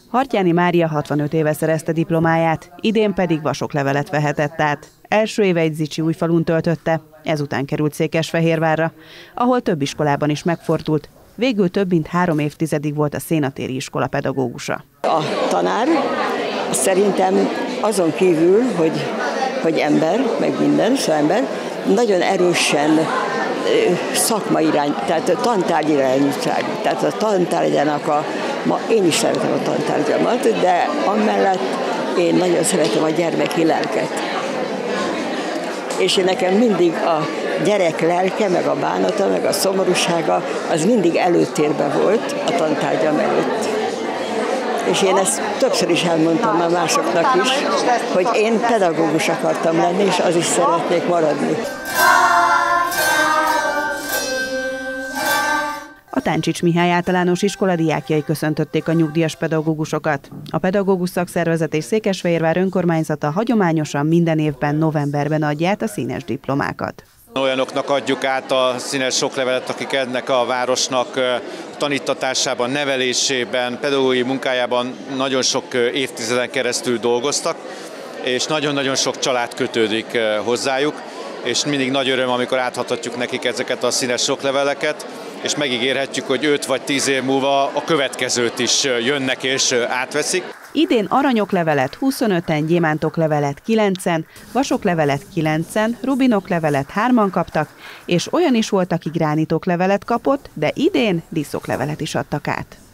Hartjáni Mária 65 éve szerezte diplomáját, idén pedig vasoklevelet vehetett át. Első éveit Zichy-Újfalun töltötte, ezután került Székesfehérvárra, ahol több iskolában is megfordult. Végül több mint 3 évtizedig volt a Szénatéri iskola pedagógusa. A tanár szerintem azon kívül, hogy ember, meg minden, szóval ember, nagyon erősen szakmai irány, tehát a tantárgyirányúság, tehát a tantárgyának én is szeretem a tantárgyamat, de amellett én nagyon szeretem a gyermeki lelket. És nekem mindig a gyerek lelke, meg a bánata, meg a szomorúsága, az mindig előtérben volt a tantárgyam előtt. És én ezt többször is elmondtam már másoknak is, hogy én pedagógus akartam lenni, és az is szeretnék maradni. A Táncsics Mihály Általános Iskola diákjai köszöntötték a nyugdíjas pedagógusokat. A pedagógus szakszervezet és Székesfehérvár önkormányzata hagyományosan minden évben novemberben adja át a színes diplomákat. Olyanoknak adjuk át a színes soklevelet, akik ennek a városnak tanítatásában, nevelésében, pedagógiai munkájában nagyon sok évtizeden keresztül dolgoztak, és nagyon-nagyon sok család kötődik hozzájuk, és mindig nagy öröm, amikor átadhatjuk nekik ezeket a színes sokleveleket, és megígérhetjük, hogy 5 vagy 10 év múlva a következőt is jönnek és átveszik. Idén aranyoklevelet 25-en, gyémántoklevelet 9-en, vasoklevelet 9-en, rubinoklevelet 3-an kaptak, és olyan is volt, aki gránitoklevelet kapott, de idén díszoklevelet is adtak át.